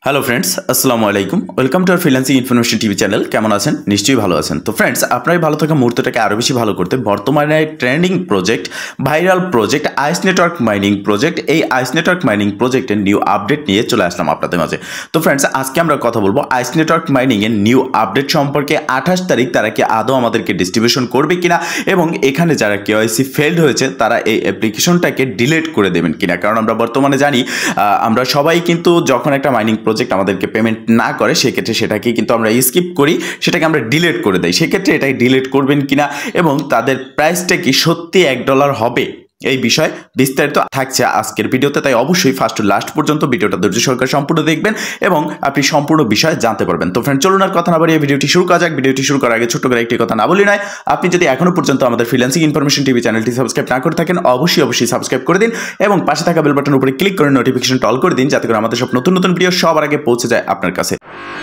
Hello friends, আসসালামু আলাইকুম। Welcome to our freelancing information TV channel. কেমন আছেন? নিশ্চয়ই ভালো আছেন। তো ফ্রেন্ডস, আপনার ভালো থাকা মুহূর্তটাকে আরও বেশি ভালো করতে বর্তমানে trending project, viral project ice network mining project, এই আইস নেটওয়ার্ক মাইনিং প্রজেক্টের নিউ আপডেট নিয়ে চলে আসলাম আপনাদের মাঝে। তো ফ্রেন্ডস, আজকে আমরা কথা বলবো আইস নেটওয়ার্ক মাইনিংয়ের নিউ আপডেট সম্পর্কে। 28 তারিখ তারা কি আদৌ আমাদেরকে ডিস্ট্রিবিউশন করবে কিনা, এবং এখানে যারা কেওয়াইসি ফেলড হয়েছে তারা এই অ্যাপ্লিকেশনটাকে ডিলিট করে দেবেন কিনা। কারণ আমরা বর্তমানে জানি, আমরা সবাই কিন্তু যখন একটা মাইনিং প্রজেক্ট আমাদেরকে পেমেন্ট না করে সেক্ষেত্রে সেটাকে কিন্তু আমরা স্কিপ করি, সেটাকে আমরা ডিলিট করে দেই। সেক্ষেত্রে এটাকে ডিলিট করবেন কিনা এবং তাদের প্রাইসটা কি সত্যি $1 হবে, এই বিষয়ে বিস্তারিত থাকছে আজকের ভিডিওতে। তাই অবশ্যই ফার্স্ট টু লাস্ট পর্যন্ত ভিডিওটা ধৈর্য সহকারে সম্পূর্ণ দেখবেন এবং আপনি সম্পূর্ণ বিষয় জানতে পারবেন। তো ফ্রেন্ড, চলুন আর কথা না বাড়িয়ে ভিডিওটি শুরু করা যাক। ভিডিওটি শুরু করার আগে ছোট্ট করে একটি কথা না বলি নয়, আপনি যদি এখনো পর্যন্ত আমাদের ফ্রিল্যান্সিং ইনফরমেশন টিভি চ্যানেলটি সাবস্ক্রাইব না করে থাকেন, অবশ্যই সাবস্ক্রাইব করে দিন এবং পাশে থাকা বেল বাটনের উপরে ক্লিক করে নোটিফিকেশনটা অল করে দিন, যাতে করে আমাদের সব নতুন নতুন ভিডিও সবার আগে পৌঁছে যায় আপনার কাছে।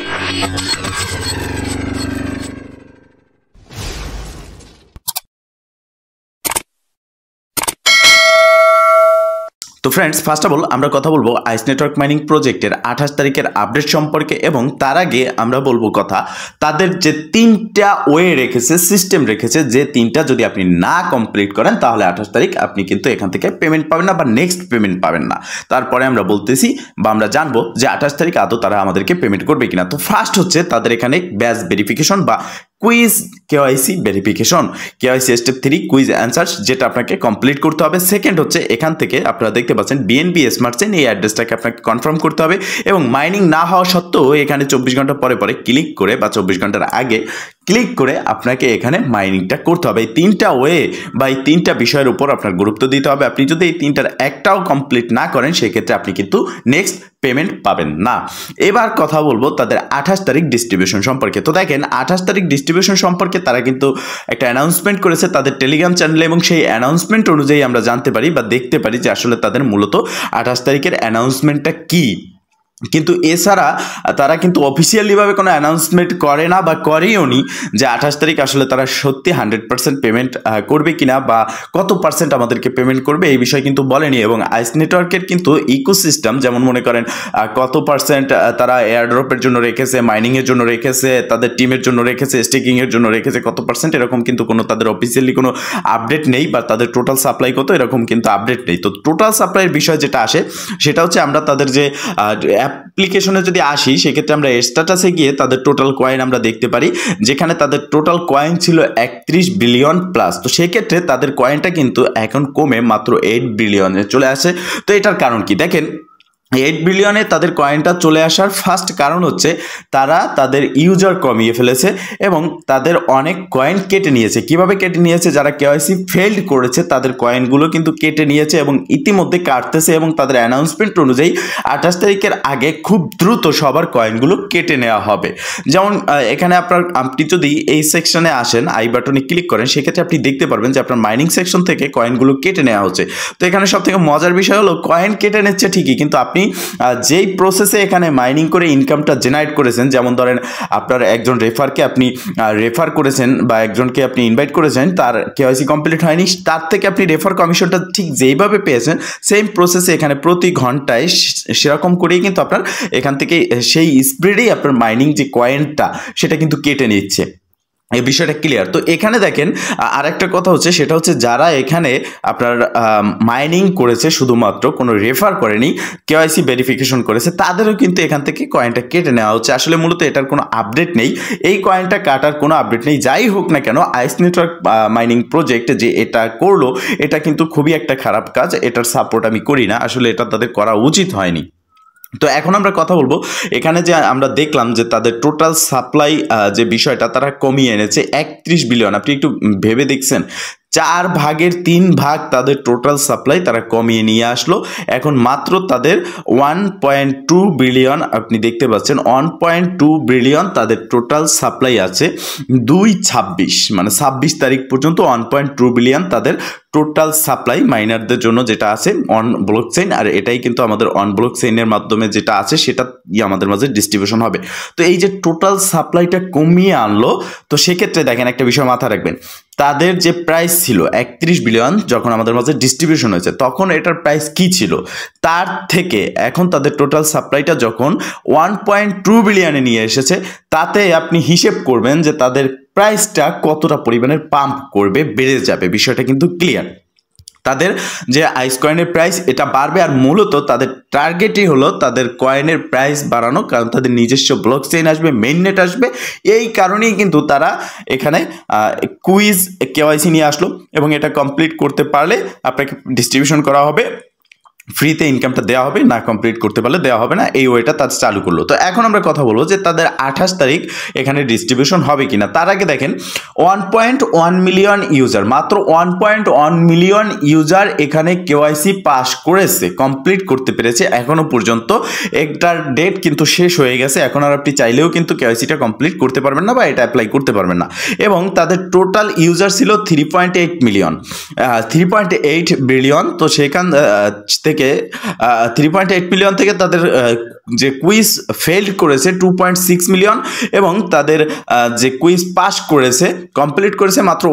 তো ফ্রেন্ডস, ফার্স্ট অফ অল আমরা কথা বলবো আইস নেটওয়ার্ক মাইনিং প্রজেক্টের 28 তারিখের আপডেট সম্পর্কে, এবং তার আগে আমরা বলবো কথা তাদের যে 3টা ওয়ে রেখেছে, সিস্টেম রেখেছে, যে 3টা যদি আপনি না কমপ্লিট করেন তাহলে 28 তারিখ আপনি কিন্তু এখান থেকে পেমেন্ট পাবেন না বা নেক্সট পেমেন্ট পাবেন না। তারপরে আমরা বলতেছি বা আমরা জানবো যে 28 তারিখ আদৌ তারা আমাদেরকে পেমেন্ট করবে কিনা। তো ফার্স্ট হচ্ছে তাদের এখানে ব্যাচ ভেরিফিকেশন বা quiz KYC verification, KYC step 3 quiz answers, যেটা আপনাকে কমপ্লিট করতে হবে। সেকেন্ড হচ্ছে এখান থেকে আপনারা দেখতে পাচ্ছেন বিএনবি স্মার্ট চেইন, এই অ্যাড্রেসটাকে আপনাকে কনফার্ম করতে হবে এবং মাইনিং না হওয়া সত্ত্বেও এখানে 24 ঘন্টা পরে পরে ক্লিক করে বা 24 ঘন্টার আগে ক্লিক করে আপনাকে এখানে মাইনিংটা করতে হবে। এই 3টা ওয়ে বা এই 3টা বিষয়ের উপর আপনার গুরুত্ব দিতে হবে। আপনি যদি এই 3টার একটাও কমপ্লিট না করেন সেক্ষেত্রে আপনি কিন্তু নেক্সট পেমেন্ট পাবেন না। এবার কথা বলবো তাদের 28 তারিখ ডিস্ট্রিবিউশন সম্পর্কে। তো দেখেন, 28 তারিখ ডিস্ট্রিবিউশন সম্পর্কে তারা কিন্তু একটা অ্যানাউন্সমেন্ট করেছে তাদের টেলিগ্রাম চ্যানেলে, এবং সেই অ্যানাউন্সমেন্ট অনুযায়ী আমরা জানতে পারি বা দেখতে পারি যে আসলে তাদের মূলত 28 তারিখের অ্যানাউন্সমেন্টটা কী। কিন্তু এছাড়া তারা কিন্তু অফিসিয়ালিভাবে কোনো অ্যানাউন্সমেন্ট করে না বা করেও নি যে 28 তারিখ আসলে তারা সত্যি 100% পেমেন্ট করবে কিনা বা কত পার্সেন্ট আমাদেরকে পেমেন্ট করবে, এই বিষয়ে কিন্তু বলেনি। এবং আইস নেটওয়ার্কের কিন্তু ইকোসিস্টেম, যেমন মনে করেন কত পার্সেন্ট তারা এয়ারড্রপের জন্য রেখেছে, মাইনিংয়ের জন্য রেখেছে, তাদের টিমের জন্য রেখেছে, স্টেকিংয়ের জন্য রেখেছে কত পার্সেন্ট, এরকম কিন্তু কোনো তাদের অফিসিয়ালি কোনো আপডেট নেই, বা তাদের টোটাল সাপ্লাই কত এরকম কিন্তু আপডেট নেই। তো টোটাল সাপ্লাইয়ের বিষয় যেটা আসে সেটা হচ্ছে আমরা তাদের যে অ্যাপ্লিকেশনে যদি আসি সেক্ষেত্রে আমরা স্ট্যাটাসে গিয়ে তাদের টোটাল কয়েন আমরা দেখতে পারি, যেখানে তাদের টোটাল কয়েন ছিল 31 বিলিয়ন প্লাস। তো সেক্ষেত্রে তাদের কয়েনটা কিন্তু এখন কমে মাত্র 8 বিলিয়নে চলে আসে। তো এটার কারণ কি দেখেন, 8 বিলিয়নে তাদের কয়েনটা চলে আসার ফার্স্ট কারণ হচ্ছে তারা তাদের ইউজার কমিয়ে ফেলেছে এবং তাদের অনেক কয়েন কেটে নিয়েছে। কিভাবে কেটে নিয়েছে? যারা কেওয়াইসি ফেল্ড করেছে তাদের কয়েনগুলো কিন্তু কেটে নিয়েছে এবং ইতিমধ্যে কাটতেছে, এবং তাদের অ্যানাউন্সমেন্ট অনুযায়ী 28 তারিখের আগে খুব দ্রুত সবার কয়েনগুলো কেটে নেওয়া হবে। যেমন এখানে আপনি যদি এই সেকশনে আসেন, আই বাটনে ক্লিক করেন, সেক্ষেত্রে আপনি দেখতে পারবেন যে আপনার মাইনিং সেকশন থেকে কয়েনগুলো কেটে নেওয়া হচ্ছে। তো এখানে সব থেকে মজার বিষয় হলো কয়েন কেটে নিচ্ছে ঠিকই, কিন্তু আপনি যেই প্রসেসে এখানে মাইনিং করে ইনকামটা জেনারেট করেছেন, যেমন ধরেন আপনার একজন রেফারকে আপনি রেফার করেছেন বা একজনকে আপনি ইনভাইট করেছেন, তার কেওয়াইসি কমপ্লিট হয়নি, তার থেকে আপনি রেফার কমিশনটা ঠিক যেইভাবে পেয়েছেন সেম প্রসেসে এখানে প্রতি ঘন্টায় সেরকম করেই কিন্তু আপনার এখান থেকে সেই স্প্রিডেই আপনার মাইনিং যে কয়েনটা সেটা কিন্তু কেটে নিচ্ছে। এই বিষয়টা ক্লিয়ার। তো এখানে দেখেন আরেকটা কথা হচ্ছে, সেটা হচ্ছে যারা এখানে আপনার মাইনিং করেছে, শুধুমাত্র কোনো রেফার করেনি, কেওয়াইসি ভেরিফিকেশন করেছে, তাদেরও কিন্তু এখান থেকে কয়েনটা কেটে নেওয়া হচ্ছে। আসলে মূলত এটার কোনো আপডেট নেই, এই কয়েনটা কাটার কোনো আপডেট নেই। যাই হোক না কেন, আইস নেটওয়ার্ক মাইনিং প্রজেক্ট যে এটা করলো এটা কিন্তু খুবই একটা খারাপ কাজ, এটার সাপোর্ট আমি করি না, আসলে এটা তাদের করা উচিত হয়নি। তো এখন আমরা কথা বলবো এখানে যে আমরা দেখলাম যে তাদের টোটাল সাপ্লাই যে বিষয়টা তারা কমিয়ে এনেছে 31 বিলিয়ন। আপনি একটু ভেবে দেখছেন, 4 ভাগের 3 ভাগ তাদের টোটাল সাপ্লাই তারা কমিয়ে নিয়ে আসলো। এখন মাত্র তাদের 1.2 বিলিয়ন, আপনি দেখতে পাচ্ছেন 1.2 বিলিয়ন তাদের টোটাল সাপ্লাই আছে। 2/26 মানে 26 তারিখ পর্যন্ত 1.2 বিলিয়ন তাদের টোটাল সাপ্লাই মাইনারদের জন্য যেটা আছে অন ব্লক চেইন, আর এটাই কিন্তু আমাদের অন ব্লক চেইনের মাধ্যমে যেটা আছে সেটা আমাদের মাঝে ডিস্ট্রিবিউশন হবে। তো এই যে টোটাল সাপ্লাইটা কমিয়ে আনলো, তো সেক্ষেত্রে দেখেন একটা বিষয় মাথায় রাখবেন, তাদের যে প্রাইস ছিল 31 বিলিয়ন যখন আমাদের মাঝে ডিস্ট্রিবিউশন হয়েছে তখন এটার প্রাইস কি ছিল, তার থেকে এখন তাদের টোটাল সাপ্লাইটা যখন 1.2 বিলিয়নে নিয়ে এসেছে, তাতে আপনি হিসেব করবেন যে তাদের প্রাইসটা কতটা পরিমাণের পাম্প করবে, বেড়ে যাবে। বিষয়টা কিন্তু ক্লিয়ার। তাদের যে আইস কয়েনের প্রাইস এটা বাড়বে, আর মূলত তাদের টার্গেটই হলো তাদের কয়েনের প্রাইস বাড়ানো, কারণ তাদের নিজস্ব ব্লক চেইন আসবে, মেইননেট আসবে। এই কারণেই কিন্তু তারা এখানে কুইজ কেওয়াইসি নিয়ে আসলো, এবং এটা কমপ্লিট করতে পারলে আপনাকে ডিস্ট্রিবিউশন করা হবে, ফ্রিতে ইনকামটা দেওয়া হবে, না কমপ্লিট করতে পারলে দেওয়া হবে না। এই ওয়েটা তাদের চালু করলো। তো এখন আমরা কথা বলবো যে তাদের 28 তারিখ এখানে ডিস্ট্রিবিউশন হবে কিনা। তার আগে দেখেন 1.1 মিলিয়ন ইউজার, মাত্র 1.1 মিলিয়ন ইউজার এখানে কেওয়াইসি পাস করেছে, কমপ্লিট করতে পেরেছে এখনো পর্যন্ত। একটার ডেট কিন্তু শেষ হয়ে গেছে, এখন আর আপনি চাইলেও কিন্তু কেওয়াইসিটা কমপ্লিট করতে পারবেন না বা এটা অ্যাপ্লাই করতে পারবেন না। এবং তাদের টোটাল ইউজার ছিল 3.8 মিলিয়ন, 3.8 বিলিয়ন। তো সেখান থেকে 3.8 মিলিয়ন থেকে তাদের যে কুইজ ফেইল করেছে 2.6 মিলিয়ন, এবং তাদের যে কুইজ পাস করেছে কমপ্লিট করেছে মাত্র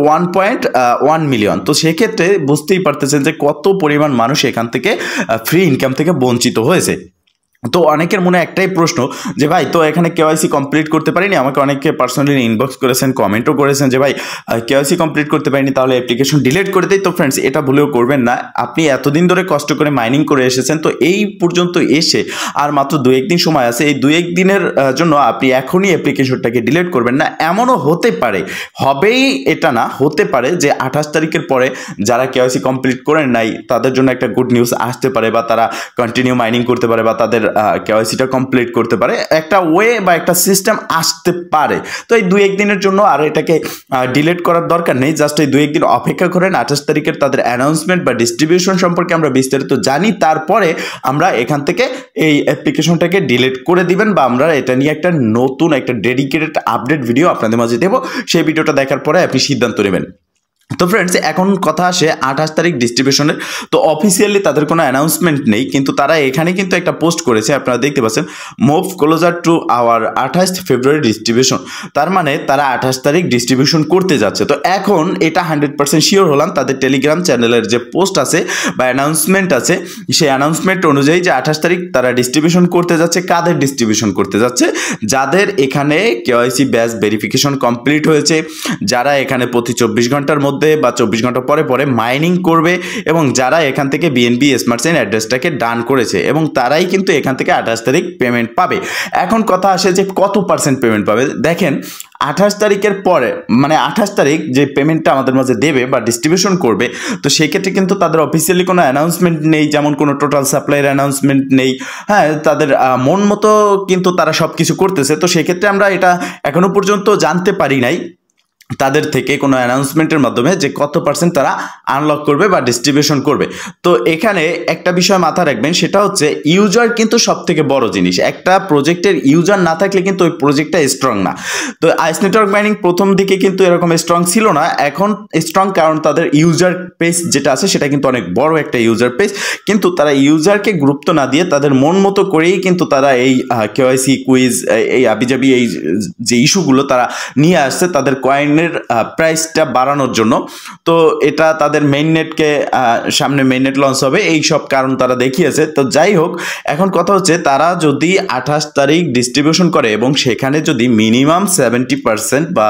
1.1 মিলিয়ন। তো সেক্ষেত্রে বুঝতেই পারতেছেন যে কত পরিমাণ মানুষ এখান থেকে ফ্রি ইনকাম থেকে বঞ্চিত হয়েছে। তো অনেকের মনে একটাই প্রশ্ন যে ভাই, তো এখানে কেওয়াইসি কমপ্লিট করতে পারিনি। আমাকে অনেকে পার্সোনালি ইনবক্স করেছেন, কমেন্টও করেছেন যে ভাই কেওয়াইসি কমপ্লিট করতে পারিনি, তাহলে অ্যাপ্লিকেশন ডিলিট করে দিই। তো ফ্রেন্ডস, এটা ভুলেও করবেন না। আপনি এতদিন ধরে কষ্ট করে মাইনিং করে এসেছেন, তো এই পর্যন্ত এসে আর মাত্র 2-1 দিন সময় আছে। এই 2-1 দিনের জন্য আপনি এখনই অ্যাপ্লিকেশনটাকে ডিলিট করবেন না। এমনও হতে পারে, হবেই এটা না, হতে পারে যে 28 তারিখের পরে যারা কেওয়াইসি কমপ্লিট করেন নাই তাদের জন্য একটা গুড নিউজ আসতে পারে, বা তারা কন্টিনিউ মাইনিং করতে পারে, বা তাদের কেওয়াইসিটা কমপ্লিট করতে পারে, একটা ওয়ে বা একটা সিস্টেম আসতে পারে। তো এই 2-1 দিনের জন্য আর এটাকে ডিলিট করার দরকার নেই। জাস্ট এই 2-1 দিন অপেক্ষা করেন। 28 তারিখের তাদের অ্যানাউন্সমেন্ট বা ডিস্ট্রিবিউশন সম্পর্কে আমরা বিস্তারিত জানি, তারপরে আমরা এখান থেকে এই অ্যাপ্লিকেশনটাকে ডিলিট করে দিবেন, বা আমরা এটা নিয়ে একটা নতুন একটা ডেডিকেটেড আপডেট ভিডিও আপনাদের মাঝে দেবো। সেই ভিডিওটা দেখার পরে আপনি সিদ্ধান্ত নেবেন। তো ফ্রেন্ডস, এখন কথা আসে 28 তারিখ ডিস্ট্রিবিউশনের। তো অফিসিয়ালি তাদের কোনো অ্যানাউন্সমেন্ট নেই, কিন্তু তারা এখানে কিন্তু একটা পোস্ট করেছে, আপনারা দেখতে পাচ্ছেন, move closer to our 28 February distribution. তার মানে তারা 28 তারিখ ডিস্ট্রিবিউশন করতে যাচ্ছে। তো এখন এটা 100% শিওর হলাম, তাদের টেলিগ্রাম চ্যানেলের যে পোস্ট আছে বা অ্যানাউন্সমেন্ট আছে, সেই অ্যানাউন্সমেন্ট অনুযায়ী যে 28 তারিখ তারা ডিস্ট্রিবিউশন করতে যাচ্ছে। কাদের ডিস্ট্রিবিউশন করতে যাচ্ছে? যাদের এখানে কেওয়াইসি ব্যাচ ভেরিফিকেশন কমপ্লিট হয়েছে, যারা এখানে প্রতি 24 ঘন্টার মধ্যে বা 24 ঘন্টা পরে পরে মাইনিং করবে, এবং যারা এখান থেকে বিএনবি স্মার্ট চেইন অ্যাড্রেসটাকে ডান করেছে, এবং তারাই কিন্তু এখান থেকে 28 তারিখ পেমেন্ট পাবে। এখন কথা আসে যে কত পার্সেন্ট পেমেন্ট পাবে। দেখেন 28 তারিখের পরে, মানে 28 তারিখ যে পেমেন্টটা আমাদের মাঝে দেবে বা ডিস্ট্রিবিউশন করবে, তো সেক্ষেত্রে কিন্তু তাদের অফিসিয়ালি কোনো অ্যানাউন্সমেন্ট নেই, যেমন কোনো টোটাল সাপ্লাইয়ের অ্যানাউন্সমেন্ট নেই। হ্যাঁ, তাদের মন মতো কিন্তু তারা সব কিছু করতেছে। তো সেক্ষেত্রে আমরা এটা এখনো পর্যন্ত জানতে পারি নাই তাদের থেকে কোনো অ্যানাউন্সমেন্টের মাধ্যমে যে কত পার্সেন্ট তারা আনলক করবে বা ডিস্ট্রিবিউশন করবে। তো এখানে একটা বিষয় মাথা রাখবেন, সেটা হচ্ছে ইউজার কিন্তু সব থেকে বড় জিনিস। একটা প্রজেক্টের ইউজার না থাকলে কিন্তু ওই প্রজেক্টটা স্ট্রং না। তো আইস নেটওয়ার্ক মাইনিং প্রথম দিকে কিন্তু এরকম স্ট্রং ছিল না, এখন স্ট্রং, কারণ তাদের ইউজার পেজ যেটা আছে সেটা কিন্তু অনেক বড় একটা ইউজার পেজ। কিন্তু তারা ইউজারকে গুরুত্ব না দিয়ে তাদের মন মতো করেই কিন্তু তারা এই কেওয়াইসি কুইজ, এই আবিজাবি এই যে ইস্যুগুলো তারা নিয়ে আসছে তাদের কয়েন প্রাইসটা বাড়ানোর জন্য। তো এটা তাদের মেইননেটকে সামনে মেইননেট লঞ্চ হবে, এই সব কারণ তারা দেখিয়েছে। তো যাই হোক, এখন কথা হচ্ছে তারা যদি 28 তারিখ ডিস্ট্রিবিউশন করে এবং সেখানে যদি মিনিমাম 70% বা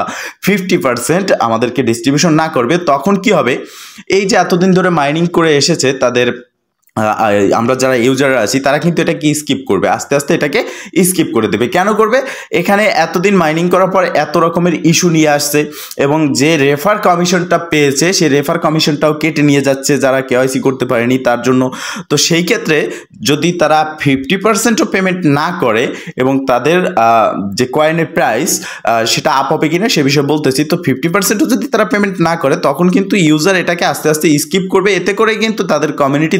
50% আমাদেরকে ডিস্ট্রিবিউশন না করবে, তখন কি হবে? এই যে এতদিন ধরে মাইনিং করে এসেছে তাদের আমরা যারা ইউজার আছি তারা কিন্তু এটাকে স্কিপ করবে, আস্তে আস্তে এটাকে স্কিপ করে দেবে। কেন করবে? এখানে এতদিন মাইনিং করার পর এত রকমের ইস্যু নিয়ে আসছে, এবং যে রেফার কমিশনটা পেয়েছে সেই রেফার কমিশনটাও কেটে নিয়ে যাচ্ছে যারা কেওয়াইসি করতে পারেনি তার জন্য। তো সেই ক্ষেত্রে যদি তারা 50%ও পেমেন্ট না করে এবং তাদের যে কয়েনের প্রাইস সেটা আপ হবে কিনা সে বিষয়ে বলতেছি। তো 50%ও যদি তারা পেমেন্ট না করে, তখন কিন্তু ইউজার এটাকে আস্তে আস্তে স্কিপ করবে, এতে করে কিন্তু তাদের কমিউনিটি দুর্বল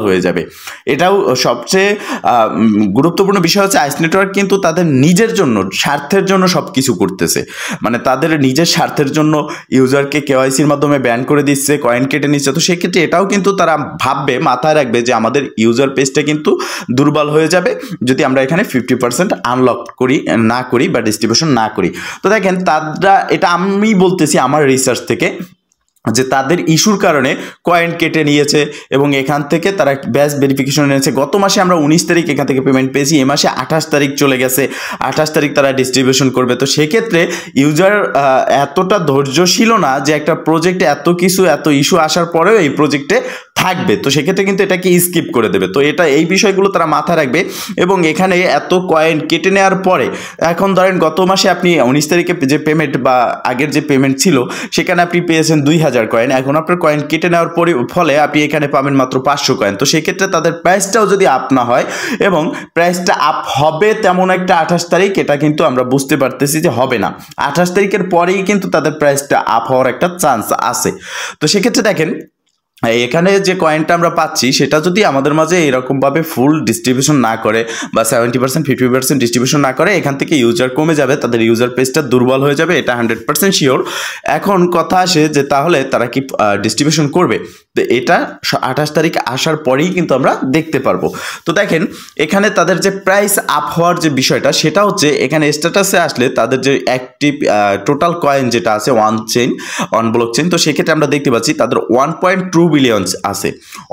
হয়ে যাবে। এটাও সবচেয়ে গুরুত্বপূর্ণ বিষয় হচ্ছে আইস নেটওয়ার্ক কিন্তু তাদের নিজের জন্য স্বার্থের জন্য সব কিছু করতেছে, মানে তাদের নিজের স্বার্থের জন্য ইউজারকে কেওয়াইসির মাধ্যমে ব্যান করে দিচ্ছে, কয়েন কেটে নিচ্ছে। তো সেক্ষেত্রে এটাও কিন্তু তারা ভাববে, মাথায় রাখবে যে আমাদের ইউজার পেজটা কিন্তু দুর্বল হয়ে যাবে যদি আমরা এখানে 50% আনলক না করি বা ডিস্ট্রিবিউশন না করি। তো দেখেন তারা, এটা আমি বলতেছি আমার রিসার্চ থেকে, যে তাদের ইস্যুর কারণে কয়েন কেটে নিয়েছে এবং এখান থেকে তারা ব্যাচ ভেরিফিকেশন নিয়েছে। গত মাসে আমরা 19 তারিখ এখান থেকে পেমেন্ট পেয়েছি, এ মাসে 28 তারিখ চলে গেছে, 28 তারিখ তারা ডিস্ট্রিবিউশন করবে। তো সেক্ষেত্রে ইউজার এতটা ধৈর্যশীল না যে একটা প্রজেক্টে এত ইস্যু আসার পরেও এই প্রজেক্টে থাকবে, তো সেক্ষেত্রে কিন্তু এটাকে স্কিপ করে দেবে। তো এই বিষয়গুলো তারা মাথায় রাখবে। এবং এখানে এত কয়েন কেটে নেওয়ার পরে, এখন ধরেন গত মাসে আপনি 19 তারিখে যে পেমেন্ট বা আগের যে পেমেন্ট ছিল সেখানে আপনি পেয়েছেন 2000 কয়েন, এখন আপনার কয়েন কেটে নেওয়ার ফলে আপনি এখানে পাবেন মাত্র 500 কয়েন। তো সেক্ষেত্রে তাদের প্রাইসটাও যদি আপ না হয়, এবং প্রাইসটা আপ হবে তেমন একটা 28 তারিখ, এটা কিন্তু আমরা বুঝতে পারতেছি যে হবে না। 28 তারিখের পরেই কিন্তু তাদের প্রাইসটা আপ হওয়ার একটা চান্স আছে। তো সেক্ষেত্রে দেখেন এখানে যে কয়েনটা আমরা পাচ্ছি সেটা যদি আমাদের মাঝে এরকমভাবে ফুল ডিস্ট্রিবিউশন না করে বা 70% 50% ডিস্ট্রিবিউশন না করে, এখান থেকে ইউজার কমে যাবে, তাদের ইউজার পেজটা দুর্বল হয়ে যাবে, এটা 100% শিওর। এখন কথা আসে যে তাহলে তারা কি ডিস্ট্রিবিউশন করবে? তো এটা 28 তারিখ আসার পরেই কিন্তু আমরা দেখতে পারবো। তো দেখেন এখানে তাদের যে প্রাইস আপ হওয়ার যে বিষয়টা, সেটা হচ্ছে এখানে স্ট্যাটাসে আসলে তাদের যে অ্যাক্টিভ টোটাল কয়েন যেটা আছে অন ব্লক চেইন, তো সেক্ষেত্রে আমরা দেখতে পাচ্ছি তাদের 1.2 বিলিয়ন আছে,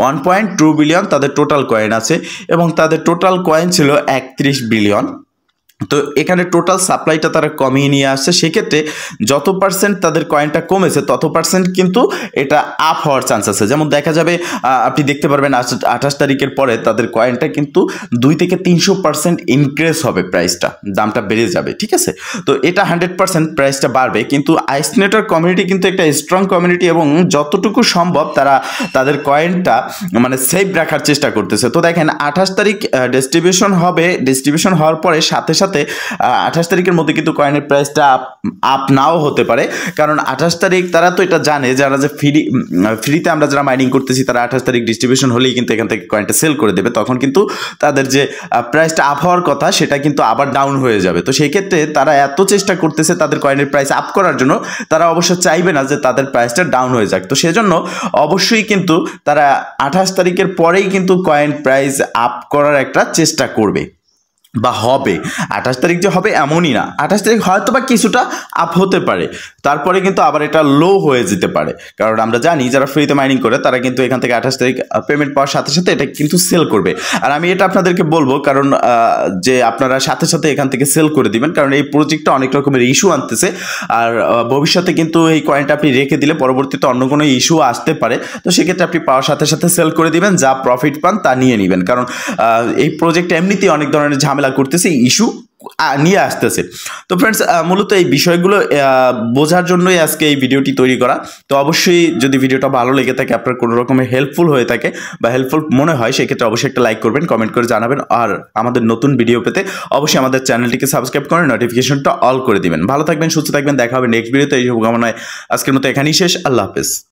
1.2 বিলিয়ন তাদের টোটাল কয়েন আছে, এবং তাদের টোটাল কয়েন ছিল 31 বিলিয়ন। তো এখানে টোটাল সাপ্লাইটা তারা কমিয়ে নিয়ে আসছে, সেক্ষেত্রে যত পার্সেন্ট তাদের কয়েনটা কমেছে তত পার্সেন্ট কিন্তু এটা আপ হওয়ার চান্স আছে। যেমন দেখা যাবে আপনি দেখতে পারবেন 28 তারিখের পরে তাদের কয়েনটা কিন্তু 2 থেকে 300% ইনক্রিজ হবে, প্রাইসটা দামটা বেড়ে যাবে, ঠিক আছে। তো এটা 100% প্রাইসটা বাড়বে, কিন্তু আইস নেটওয়ার্ক কমিউনিটি কিন্তু একটা স্ট্রং কমিউনিটি, এবং যতটুকু সম্ভব তারা তাদের কয়েনটা মানে সেভ রাখার চেষ্টা করতেছে। তো দেখেন 28 তারিখ ডিস্ট্রিবিউশন হবে, ডিস্ট্রিবিউশন হওয়ার পরে সাথে সাথে 28 তারিখের মধ্যে কিন্তু কয়েনের প্রাইসটা আপ নাও হতে পারে, কারণ 28 তারিখ তারা তো এটা জানে, যারা যে ফ্রিতে আমরা যারা মাইনিং করতেছি তারা 28 তারিখ ডিস্ট্রিবিউশন হলেই কিন্তু এখান থেকে কয়েনটা সেল করে দেবে, তখন কিন্তু তাদের যে প্রাইসটা আপ হওয়ার কথা সেটা কিন্তু আবার ডাউন হয়ে যাবে। তো সেই ক্ষেত্রে তারা এত চেষ্টা করতেছে তাদের কয়েনের প্রাইস আপ করার জন্য, তারা অবশ্য চাইবে না যে তাদের প্রাইসটা ডাউন হয়ে যাক। তো সেজন্য অবশ্যই কিন্তু তারা 28 তারিখের পরেই কিন্তু কয়েন প্রাইস আপ করার একটা চেষ্টা করবে বা হবে। 28 তারিখ যে হবে এমনই না, 28 তারিখ হয়তো বা কিছুটা আপ হতে পারে, তারপরে কিন্তু আবার এটা লো হয়ে যেতে পারে, কারণ আমরা জানি যারা ফ্রিতে মাইনিং করে তারা কিন্তু এখান থেকে 28 তারিখ পেমেন্ট পাওয়ার সাথে সাথে এটা কিন্তু সেল করবে। আর আমি এটা আপনাদেরকে বলবো কারণ যে আপনারা সাথে সাথে এখান থেকে সেল করে দিবেন, কারণ এই প্রজেক্টটা অনেক রকমের ইস্যু আনতেছে, আর ভবিষ্যতে কিন্তু এই কয়েনটা আপনি রেখে দিলে পরবর্তীতে অন্য কোনো ইস্যু আসতে পারে। তো সেক্ষেত্রে আপনি পাওয়ার সাথে সাথে সেল করে দিবেন, যা প্রফিট পান তা নিয়ে নেবেন, কারণ এই প্রজেক্টে এমনিতেই অনেক ধরনের ঝামেলা করতেছে, ইস্যু নিয়ে আসতেছে। তো ফ্রেন্ডস মূলত এই বিষয়গুলো বোঝার জন্যই আজকে এই ভিডিওটি তৈরি করা। তো অবশ্যই যদি ভিডিওটা ভালো লেগে থাকে, আপনার কোনো রকমের হেল্পফুল হয়ে থাকে বা হেল্পফুল মনে হয়, সেক্ষেত্রে অবশ্যই একটা লাইক করবেন, কমেন্ট করে জানাবেন, আর আমাদের নতুন ভিডিও পেতে অবশ্যই আমাদের চ্যানেলটিকে সাবস্ক্রাইব করে নোটিফিকেশনটা অল করে দিবেন। ভালো থাকবেন, সুস্থ থাকবেন, দেখা হবে নেক্সট ভিডিওতে। এই শুভকামনায় আজকের মতো এখানেই শেষ। আল্লাহ হাফেজ।